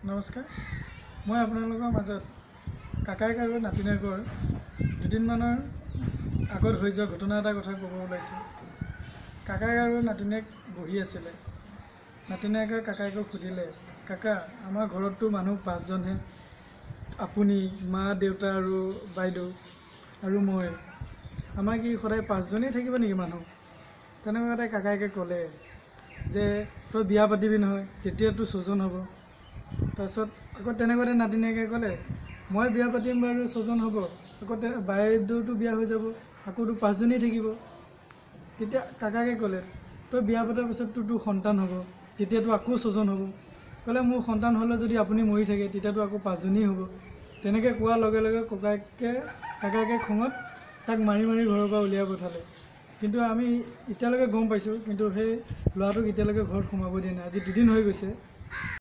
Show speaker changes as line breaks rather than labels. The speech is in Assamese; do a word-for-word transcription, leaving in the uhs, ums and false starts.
নমস্কাৰ, মই আপোনালোকৰ মাজত কাকাইক আৰু নাতিনীয়েকৰ দুদিনমানৰ আগত হৈ যোৱা ঘটনা এটা কথা ক'ব ওলাইছোঁ। কাকাই আৰু নাতিনীয়েক বহি আছিলে। নাতিনীয়েকে কাকাইকক সুধিলে, কাকা, আমাৰ ঘৰততো মানুহ পাঁচজনহে, আপুনি, মা, দেউতা আৰু বাইদেউ আৰু মই। আমাৰ কি সদায় পাঁচজনেই থাকিব নেকি মানুহ? তেনেকুৱাতে কাকাইকে ক'লে যে তই বিয়া পাতিবি নহয়, তেতিয়াতো ছজন হ'ব। তাৰপিছত আকৌ তেনেকুৱাতে নাতিনীয়েকে ক'লে, মই বিয়া পাতিম বাৰু, ছজন হ'ব, আকৌ বাইদেউতো বিয়া হৈ যাব, আকৌতো পাঁচজনেই থাকিব। তেতিয়া কাকাকে ক'লে, তই বিয়া পতাৰ পিছততো তোৰ সন্তান হ'ব, তেতিয়াতো আকৌ ছজন হ'ব। ক'লে, মোৰ সন্তান হ'লে যদি আপুনি মৰি থাকে তেতিয়াতো আকৌ পাঁচজনেই হ'ব। তেনেকৈ কোৱাৰ লগে লগে ককাইকে কাকাইকে খঙত তাক মাৰি মাৰি ঘৰৰ পৰা উলিয়াই পঠালে। কিন্তু আমি এতিয়ালৈকে গম পাইছোঁ, কিন্তু সেই ল'ৰাটোক এতিয়ালৈকে ঘৰত সোমাব দিয়া নাই। আজি দুদিন হৈ গৈছে।